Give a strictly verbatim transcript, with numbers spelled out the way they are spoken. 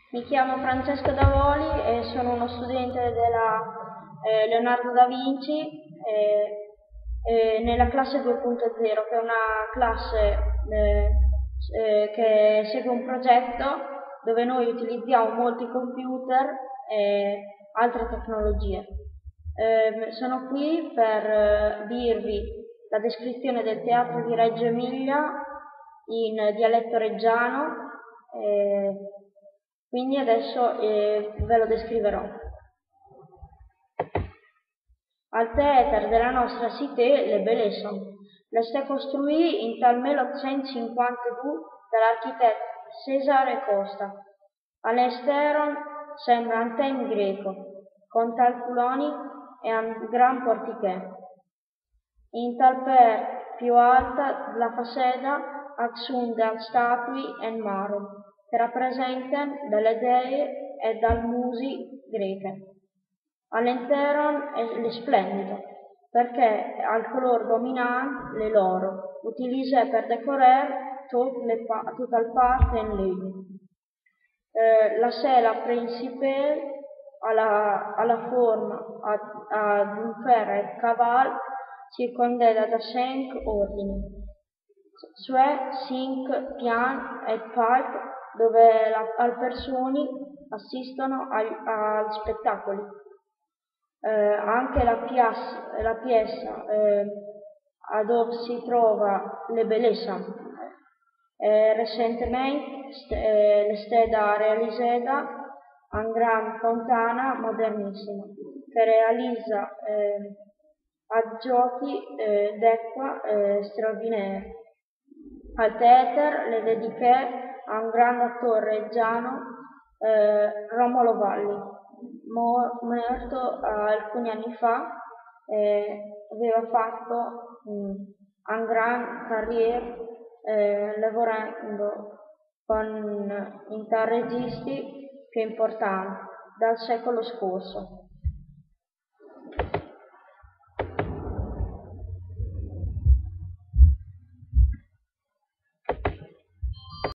Mi chiamo Francesco Davoli e sono uno studente della eh, Leonardo da Vinci eh, eh, nella classe due punto zero, che è una classe eh, eh, che segue un progetto dove noi utilizziamo molti computer e altre tecnologie. Eh, sono qui per eh, dirvi la descrizione del teatro di Reggio Emilia in dialetto reggiano. Eh, Quindi adesso eh, ve lo descriverò. Al théâtre de la nostra cité, le Bellesson, l'esté construit in tal mille huit cent cinquantadue de l'architecte Cesare Costa. All'esterno sembra un tem greco, con tal coloni e un gran portiche. In tal per più alta la faceta ac da statui en marmo, che rappresentano delle dee e dal musi greche. All'interno è splendido, perché al colore dominante è l'oro, utilizzato per decorare tut le pa tutta il parte in legno. Eh, la sala principale ha la, ha la forma ad un ferro e cavallo circondata da cinque ordini, cioè cinque piani e palchi dove le persone assistono agli spettacoli. Eh, anche la, piazza, la piazza eh, dove si trova le Bellesson eh, recentemente st eh, è stata realizzata una gran fontana modernissima che realizza eh, a giochi eh, d'acqua eh, straordinari. Al teatro le dediché a un grande attore reggiano, eh, Romolo Valli, morto alcuni anni fa. Eh, aveva fatto mh, una gran carriera eh, lavorando con i registi più importanti del secolo scorso.